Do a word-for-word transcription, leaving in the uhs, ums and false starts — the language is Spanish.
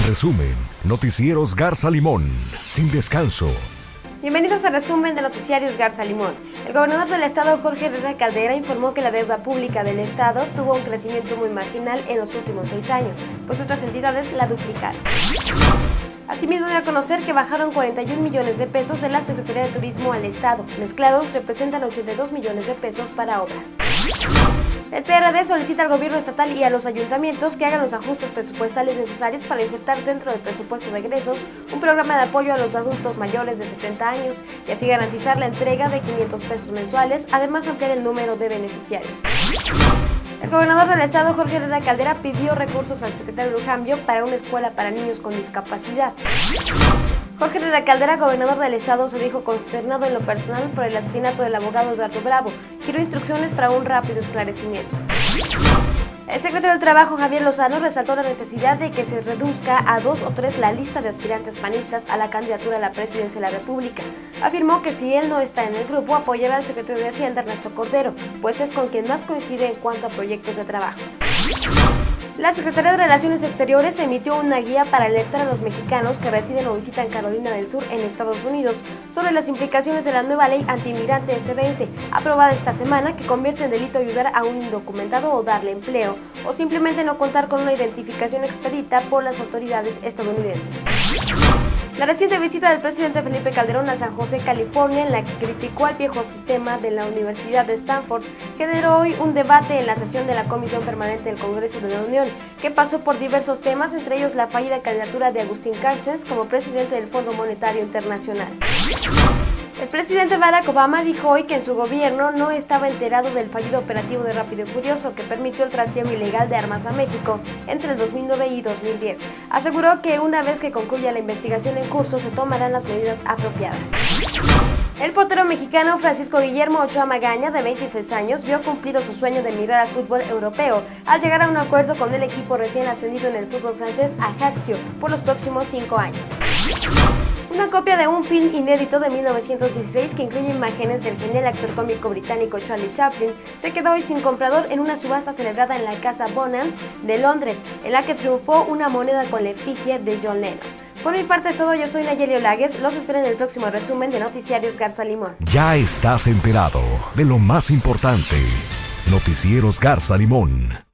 Resumen, Noticieros Garza Limón, sin descanso. Bienvenidos al resumen de Noticiarios Garza Limón. El gobernador del estado, Jorge Herrera Caldera, informó que la deuda pública del estado tuvo un crecimiento muy marginal en los últimos seis años, pues otras entidades la duplicaron. Asimismo, dio a conocer que bajaron cuarenta y un millones de pesos de la Secretaría de Turismo al estado. Mezclados representan ochenta y dos millones de pesos para obra. El P R D solicita al gobierno estatal y a los ayuntamientos que hagan los ajustes presupuestales necesarios para insertar dentro del presupuesto de egresos un programa de apoyo a los adultos mayores de setenta años y así garantizar la entrega de quinientos pesos mensuales, además ampliar el número de beneficiarios. El gobernador del estado, Jorge Herrera Caldera, pidió recursos al secretario Lujambio para una escuela para niños con discapacidad. Jorge Herrera Caldera, gobernador del estado, se dijo consternado en lo personal por el asesinato del abogado Eduardo Bravo. Quiero instrucciones para un rápido esclarecimiento. El secretario del Trabajo, Javier Lozano, resaltó la necesidad de que se reduzca a dos o tres la lista de aspirantes panistas a la candidatura a la presidencia de la República. Afirmó que si él no está en el grupo, apoyará al secretario de Hacienda, Ernesto Cordero, pues es con quien más coincide en cuanto a proyectos de trabajo. La Secretaría de Relaciones Exteriores emitió una guía para alertar a los mexicanos que residen o visitan Carolina del Sur en Estados Unidos sobre las implicaciones de la nueva ley antimigrante ese veinte, aprobada esta semana, que convierte en delito ayudar a un indocumentado o darle empleo, o simplemente no contar con una identificación expedita por las autoridades estadounidenses. La reciente visita del presidente Felipe Calderón a San José, California, en la que criticó al viejo sistema de la Universidad de Stanford, generó hoy un debate en la sesión de la Comisión Permanente del Congreso de la Unión, que pasó por diversos temas, entre ellos la fallida candidatura de Agustín Carstens como presidente del Fondo Monetario Internacional. El presidente Barack Obama dijo hoy que en su gobierno no estaba enterado del fallido operativo de Rápido y Furioso que permitió el trasiego ilegal de armas a México entre el dos mil nueve y dos mil diez. Aseguró que una vez que concluya la investigación en curso se tomarán las medidas apropiadas. El portero mexicano Francisco Guillermo Ochoa Magaña, de veintiséis años, vio cumplido su sueño de emigrar al fútbol europeo al llegar a un acuerdo con el equipo recién ascendido en el fútbol francés, Ajaccio, por los próximos cinco años. Una copia de un film inédito de mil novecientos dieciséis que incluye imágenes del genial actor cómico británico Charlie Chaplin se quedó hoy sin comprador en una subasta celebrada en la Casa Bonhams de Londres, en la que triunfó una moneda con la efigie de John Lennon. Por mi parte es todo, yo soy Nayeli Olagues, los espero en el próximo resumen de Noticiarios Garza Limón. Ya estás enterado de lo más importante. Noticieros Garza Limón.